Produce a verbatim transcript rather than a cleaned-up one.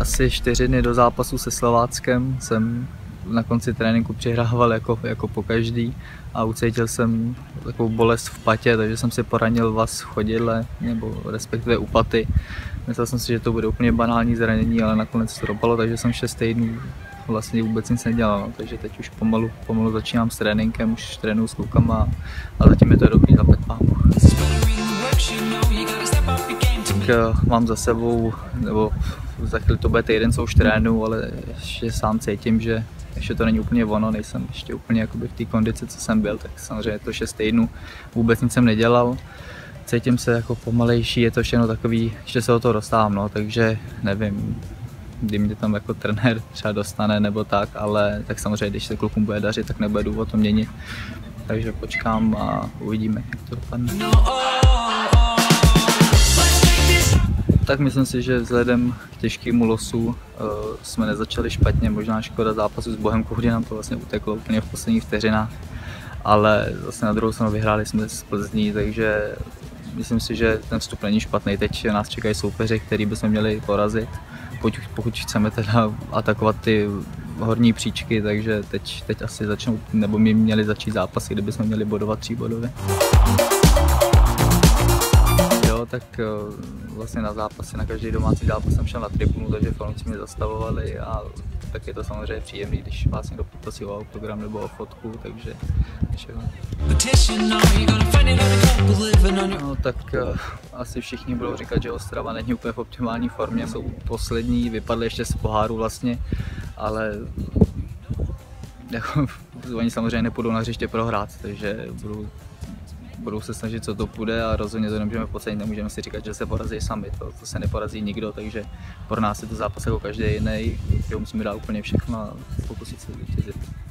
asi čtyři dny do zápasu se Slováckem jsem na konci tréninku přihrával jako, jako po každý a ucítil jsem takovou bolest v patě, takže jsem si poranil vaz v chodidle, nebo respektive u paty. Myslel jsem si, že to bude úplně banální zranění, ale nakonec to dopadlo, takže jsem šest týdnů vlastně vůbec nic nedělal, no. Takže teď už pomalu, pomalu začínám s tréninkem, už trénuju s klukama a zatím je to dobrý, za pámu. Tak mám za sebou, nebo za chvíli to bude týden, co už trénuju, ale ještě sám cítím, že ještě to není úplně ono, nejsem ještě úplně jakoby v té kondici, co jsem byl, tak samozřejmě je to šest týdnů, vůbec nic jsem nedělal. Cítím se jako pomalejší, je to všechno takový, ještě se o to dostávám, no, takže nevím, kdy mě tam jako trenér třeba dostane nebo tak, ale tak samozřejmě, když se klukům bude dařit, tak nebude důvod to měnit. Takže počkám a uvidíme, jak to dopadne. Tak myslím si, že vzhledem k těžkému losu uh, jsme nezačali špatně, možná škoda zápasu s Bohemkou, kdy nám to vlastně uteklo úplně v posledních vteřinách, ale zase na druhou stranu vyhráli jsme z Plzní, takže myslím si, že ten vstup není špatný. Teď nás čekají soupeři, který bychom měli porazit, pokud, pokud chceme teda atakovat ty horní příčky, takže teď, teď asi začnou, nebo my měli začít zápasy, kdyby jsme měli bodovat tříbodově. Jo, tak vlastně na zápasy, na každý domácí zápas jsem šel na tribunu, takže fanoušci mě zastavovali a tak je to samozřejmě příjemný, když vás někdo poprosí o autogram nebo o fotku, takže všechno. No tak uh, asi všichni budou říkat, že Ostrava není úplně v optimální formě, jsou poslední, vypadli ještě z poháru vlastně, ale jako, oni samozřejmě nepůjdou na hřiště prohrát, takže budou budou se snažit, co to půjde a rozhodně to nemůžeme podcenit, nemůžeme si říkat, že se porazí sami, to, to se neporazí nikdo, takže pro nás je to zápas jako každý jiný, kde musíme dát úplně všechno a pokusit se zvítězit.